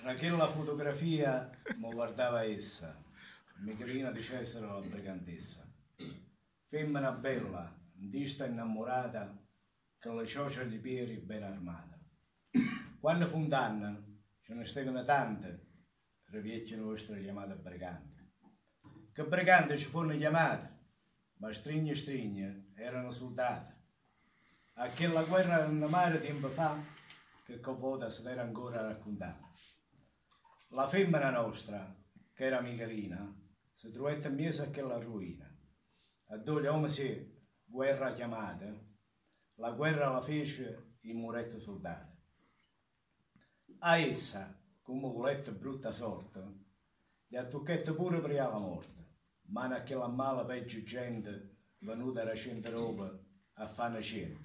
quella fotografia mi guardava essa, Michelina di Cesare la brigantessa. Femmina bella, dista innamorata, che le cioccia di pieri ben armata. Quando fu un anno, ce ne stavano tante, le vecchie nostre chiamate briganti. Che briganti ci furono chiamate, ma strigne erano soldati. A quella guerra in mare tempo fa, che volta si era ancora raccontata. La femmina nostra, che era Michelina, si trovette in mezzo a quella ruina. A dove come si guerra chiamata, la guerra la fece i muretti soldati. A essa, come volette brutta sorte, gli ha toccato pure per la morte, ma a quella mala peggio gente venuta a recente roba a fare niente.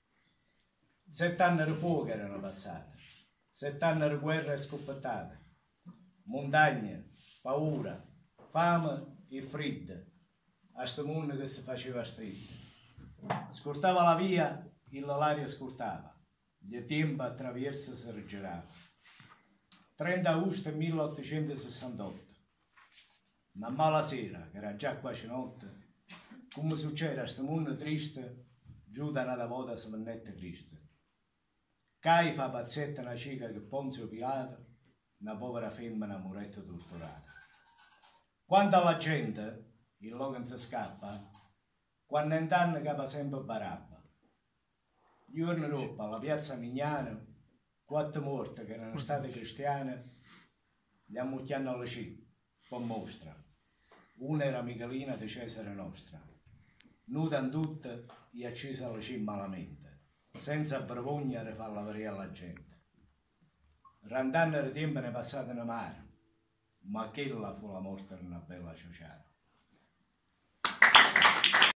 7 anni di fuoco erano passati, 7 anni di guerra scoppettate, montagne, paura, fame e freddo, a sto mondo che si faceva stretto. Scurtava la via e l'aria scurtava, gli tempi attraverso si rigirava. 30 agosto 1868, una mala sera, che era già quasi notte, come succede a sto mondo triste, giù da una volta si mette Cristo. Caifa pazzetta una cica che Ponzio Pilato, una povera femmina muretta torturata. Quanto alla gente, il luogo non si scappa, quando in anno capa sempre Barabba. Giorno dopo, alla piazza Mignano, 4 morti che erano state cristiane, gli ammucchiano alla città, con mostra. Una era Michelina di Cesare nostra, nuda in tutte e accesa alla cima malamente, senza vergogna di farla vedere alla gente. Rant'anni di tempo ne passate in mare, ma quella fu la morte di una bella ciociara.